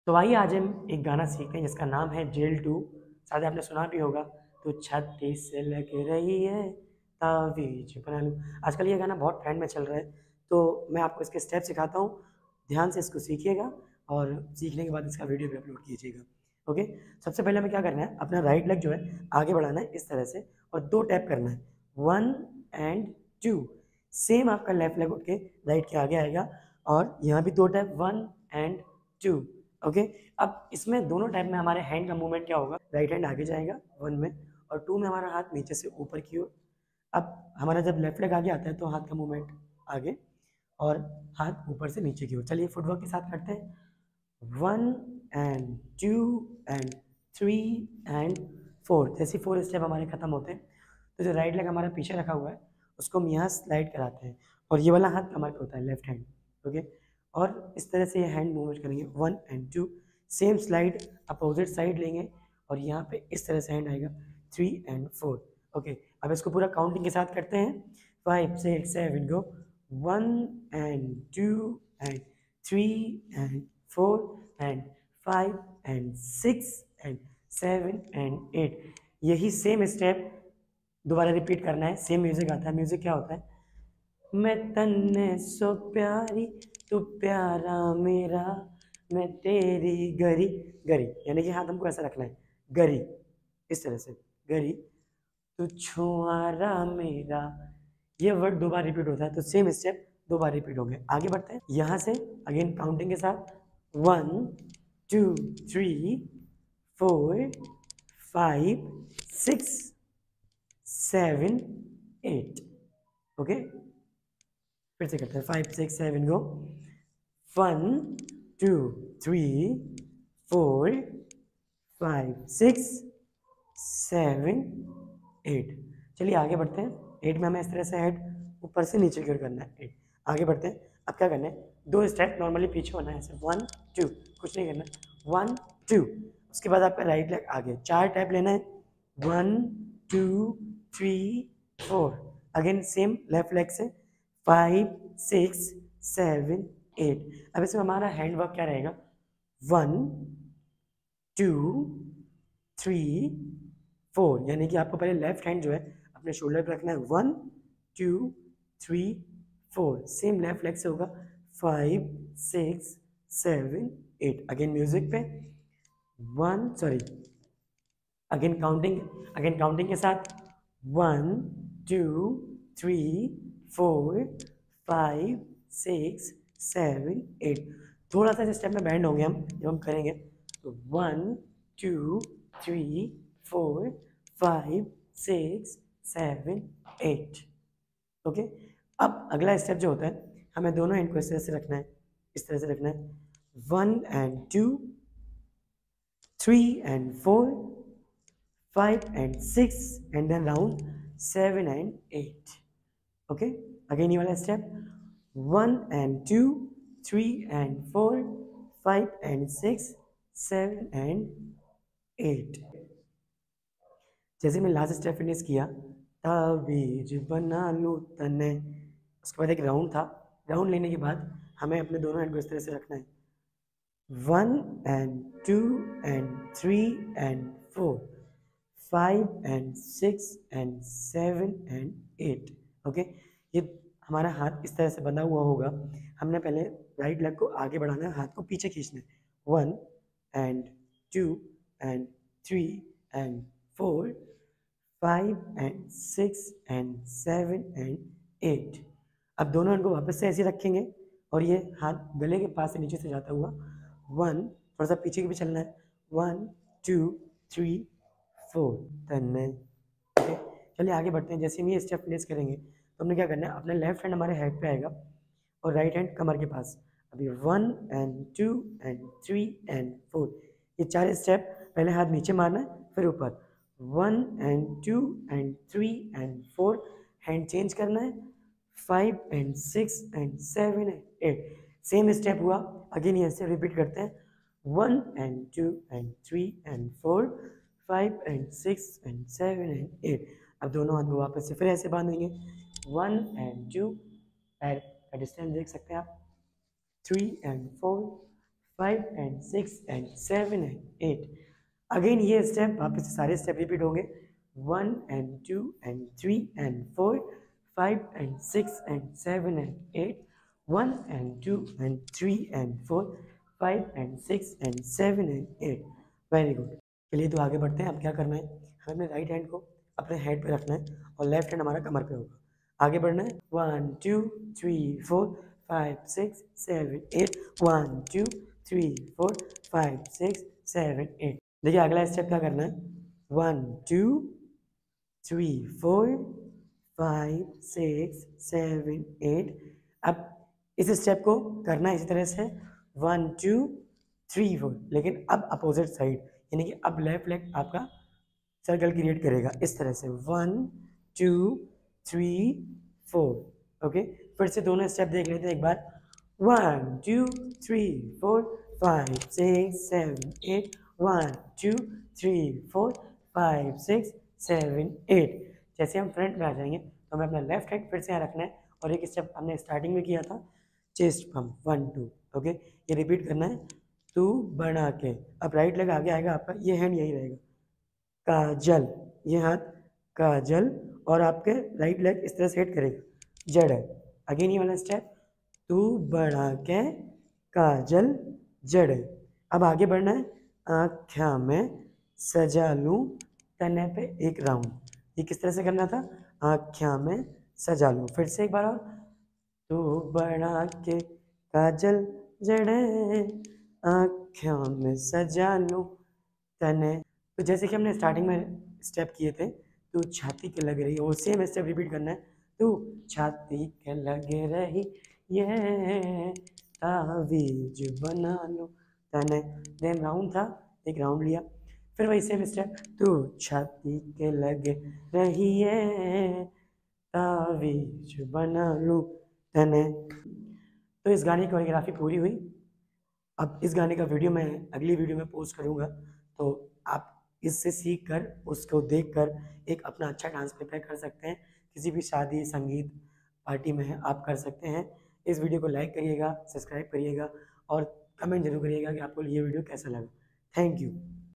तो आइए आज हम एक गाना सीखते हैं जिसका नाम है जेल 2। शायद आपने सुना भी होगा। तो 36 से लग रही है तावीज बना लूं। आजकल ये गाना बहुत ट्रेंड में चल रहा है। तो मैं आपको इसके स्टेप सिखाता हूँ, ध्यान से इसको सीखिएगा और सीखने के बाद इसका वीडियो भी अपलोड कीजिएगा। ओके। सबसे पहले हमें क्या करना है, अपना राइट लेग जो है आगे बढ़ाना है इस तरह से और 2 टैप करना है, 1 एंड 2। सेम आपका लेफ्ट लेग उठ के राइट के आगे आएगा और यहाँ भी 2 टैप, 1 एंड 2। ओके। अब इसमें दोनों टाइप में हमारे हैंड का मूवमेंट क्या होगा, राइट हैंड आगे जाएगा 1 में और 2 में हमारा हाथ नीचे से ऊपर की ओर। अब हमारा जब लेफ्ट लेग आगे आता है तो हाथ का मूवमेंट आगे और हाथ ऊपर से नीचे की ओर। चलिए फुटवर्क के साथ करते हैं, 1 एंड 2 एंड 3 एंड 4। जैसे 4 स्टेप हमारे खत्म होते हैं तो जो राइट लेग हमारा पीछे रखा हुआ है उसको हम यहाँ स्लाइड कराते हैं और ये वाला हाथ कमर पे होता है, लेफ्ट हैंड। ओके। और इस तरह से ये हैंड मूवमेंट करेंगे, 1 and 2। Same slide opposite side लेंगे और यहाँ पे इस तरह से हैंड आएगा, 3 एंड 4। ओके। अब इसको पूरा काउंटिंग के साथ करते हैं, 5 6 7 go, 1 and 2 and 3 and 4 and 5 and 6 and 7 and 8। यही सेम स्टेप दोबारा रिपीट करना है। सेम म्यूजिक आता है। म्यूजिक क्या होता है, मैं तन्ने सो प्यारी तू प्यारा मेरा, मैं तेरी गरी गरी, यानी कि हाथ हमको ऐसा रखना है, गरी, इस तरह से, गरी तू छुआरा मेरा। ये वर्ड 2 बार रिपीट होता है तो सेम स्टेप 2 बार रिपीट हो गए। आगे बढ़ते हैं यहाँ से अगेन काउंटिंग के साथ, 1 2 3 4 5 6 7 8। ओके। फिर से करते हैं, 5 6 7 गो, 1 2 3 4 5 6 7 8। चलिए आगे बढ़ते हैं। 8 में हमें इस तरह से हेड ऊपर से नीचे की ओर करना है, 8। आगे बढ़ते हैं। अब क्या करना है, 2 स्टेप नॉर्मली पीछे होना है, ऐसे 1 2, कुछ नहीं करना, 1 2। उसके बाद आपका राइट लेग आगे 4 टैप लेना है, 1 2 3 4। अगेन सेम लेफ्ट लेग से 5 6 7 8। अब इसमें हमारा हैंड वर्क क्या रहेगा, 1 2 3 4, यानी कि आपको पहले लेफ्ट हैंड जो है अपने शोल्डर पर रखना है, 1 2 3 4। सेम लेफ्ट लेग से होगा, 5 6 7 8। अगेन म्यूजिक पे 1 सॉरी अगेन काउंटिंग के साथ, 1 2 3 4 5 6 7 8। थोड़ा सा स्टेप में बैंड होंगे हम जब हम करेंगे, तो 1 2 3 4 5 6 7 8। ओके। अब अगला स्टेप जो होता है, हमें दोनों हैंड को इस तरह से रखना है, इस तरह से रखना है, 1 and 2 3 and 4 5 and 6 and then round 7 and 8. Okay, again ये वाला step, 1 and 2 3 and 4 5 and 6 7 and 8। जैसे मैं लास्ट स्टेप फिनिश किया, ताबीज बना लूं तने, उसके बाद एक राउंड था। राउंड लेने के बाद हमें अपने दोनों हैंड को इस तरह से रखना है, 1 and 2 and 3 and 4 5 and 6 and 7 and 8। Okay. ये हमारा हाथ इस तरह से बंधा हुआ होगा। हमने पहले राइट लेग को आगे बढ़ाना है, हाथ को पीछे खींचना है, 1 and 2 and 3 and 4 5 and 6 and 7 and 8। अब दोनों हैंड को वापस से ऐसे रखेंगे और ये हाथ गले के पास से नीचे से जाता हुआ, 1 थोड़ा सा पीछे की भी चलना है, 1 2 3 4 तन्ने। ओके। चलिए आगे बढ़ते हैं। जैसे हम ये स्टेप फिनिश करेंगे तो हमने क्या करना है, अपना लेफ्ट हैंड हमारे हेड पे आएगा और राइट हैंड कमर के पास। अभी 1 एंड 2 एंड 3 एंड 4, ये 4 स्टेप पहले हाथ नीचे मारना है फिर ऊपर, 1 and 2 and 3 and 4, hand change करना है, 5 and 6 and 7 and 8। Same step हुआ, अगेन ये ऐसे रिपीट करते हैं, 1 and 2 and 3 and 4 5 and 6 and 7 and 8। अब दोनों हाथ को वापस से फिर ऐसे बांधेंगे, 1 एंड 2, पैर का डिस्टेंस देख सकते हैं आप, 3 and 4 5 and 6 and 7 and 8। Again ये स्टेप वापस से सारे स्टेप रिपीट होंगे 1 and 2 and 3 and 4 5 and 6 and 7 and 8 1 and 2 and 3 and 4 5 and 6 and 7 and 8। Very good. चलिए तो आगे बढ़ते हैं। अब क्या करना है, हमें अपने राइट हैंड को अपने हेड पे रखना है और लेफ्ट हैंड हमारा कमर पे होगा। आगे बढ़ना है 1 2 3 4 5 6 7 8 1 2 3 4 5 6 7 8। देखिए अगला स्टेप क्या करना है 1 2 3 4 5 6 7 8। अब इस स्टेप को करना है इसी तरह से 1 2 3 4, लेकिन अब अपोजिट साइड, यानी कि अब लेफ्ट लेग आपका सर्कल क्रिएट करेगा इस तरह से 1 2 3 4। ओके, फिर से दोनों स्टेप देख लेते हैं एक बार 1 2 3 4 5 6 7 8 1 2 3 4 5 6 7 8। जैसे हम फ्रंट में आ जाएंगे तो हमें अपना लेफ्ट हैंड फिर से यहाँ रखना है और एक स्टेप हमने स्टार्टिंग में किया था चेस्ट पम्प 1 2। ओके, ये रिपीट करना है टू बना के। अब राइट लेग आगे आएगा आपका, ये हैंड यही रहेगा काजल, ये हाथ काजल और आपके राइट लेग इस तरह से हिट करेगा जड़ है। अगेन ये वाला स्टेप तू बढ़ा के काजल जड़। अब आगे बढ़ना है आँख्या में सजा लूं तने पे एक राउंड। ये किस तरह से करना था, आँख्या में सजा लूं। फिर से एक बार और तू बढ़ा के काजल जड़े आँख्या में सजा लूं तने। तो जैसे कि हमने स्टार्टिंग में स्टेप किए थे तू छाती के लग रही है, वो सेम स्टेप रिपीट करना है तू छाती के लगे रही ये तावीज बना लो तने। देन राउंड था, एक राउंड लिया, फिर वही सेम स्टेप तू छाती के लगे रही है तावीज बना लूं तने। तो इस गाने की कोरियोग्राफी पूरी हुई। अब इस गाने का वीडियो मैं अगली वीडियो में पोस्ट करूँगा, तो आप इससे सीख कर उसको देख कर एक अपना अच्छा डांस प्रिपेयर कर सकते हैं। किसी भी शादी संगीत पार्टी में है आप कर सकते हैं। इस वीडियो को लाइक करिएगा, सब्सक्राइब करिएगा और कमेंट जरूर करिएगा कि आपको ये वीडियो कैसा लगा। Thank you.